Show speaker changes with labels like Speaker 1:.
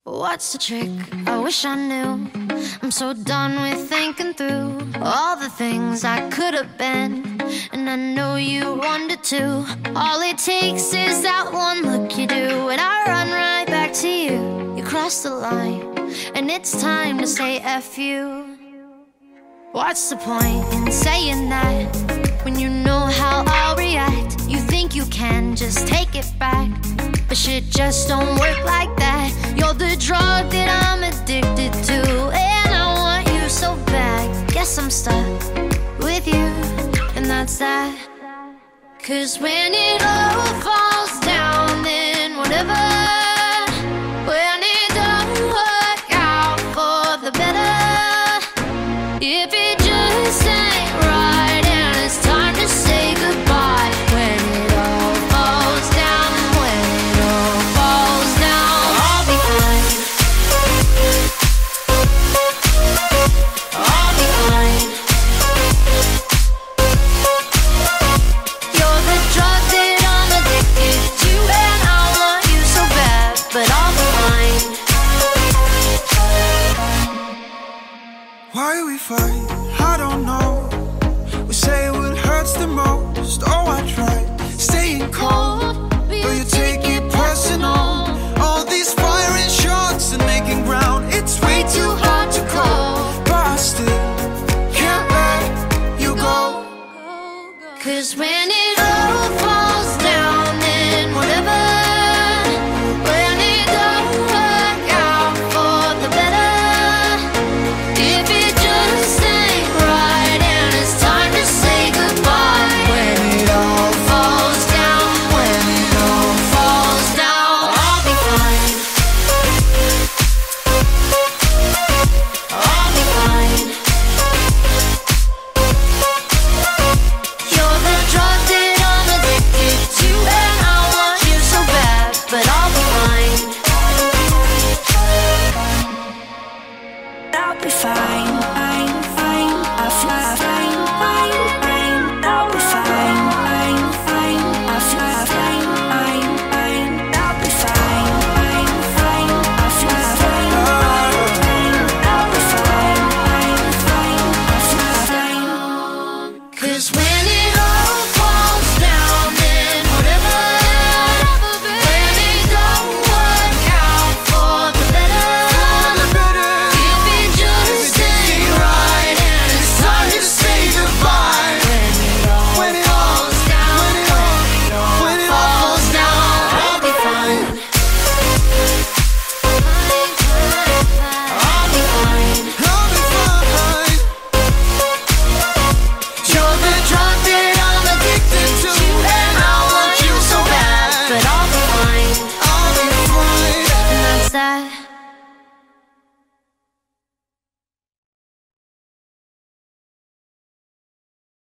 Speaker 1: What's the trick? I wish I knew. I'm so done with thinking through all the things I could have been, and I know you wanted to. All it takes is that one look you do, and I run right back to you. You cross the line, and it's time to say F you. What's the point in saying that when you know how I'll react? You think you can just take it back, but shit just don't work like that. You're the drug that I'm addicted to, and I want you so bad. Guess I'm stuck with you, and that's that. 'Cause when it all falls down, then whatever. When it don't work out for the better, if it just ain't right and it's time to say goodbye. When it all falls down, when it all falls down, I'll be fine. I'll be fine. You're the drug that I'm addicted to, and I want you so bad, but I'll be fine.
Speaker 2: Why we fight?